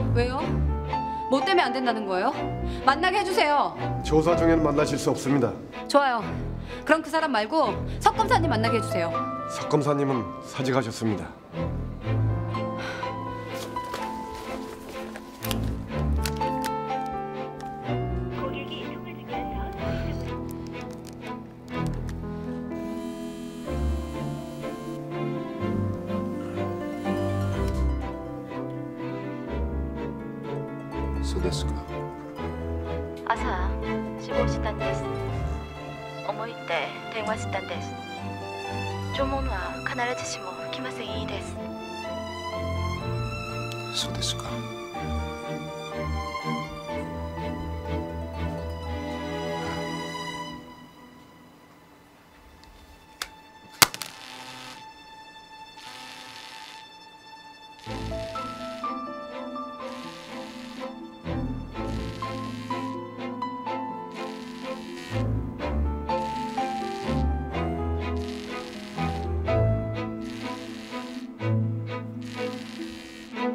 왜요? 뭐 때문에 안 된다는 거예요? 만나게 해주세요. 조사 중에는 만나실 수 없습니다. 좋아요. 그럼 그 사람 말고 석 검사님 만나게 해주세요. 석 검사님은 사직하셨습니다. 고객이 통화 중이라서 そうですか。 朝死亡したんです。思いって電話したんです。弔問は必ずしも来ませんいいです。 そうですか。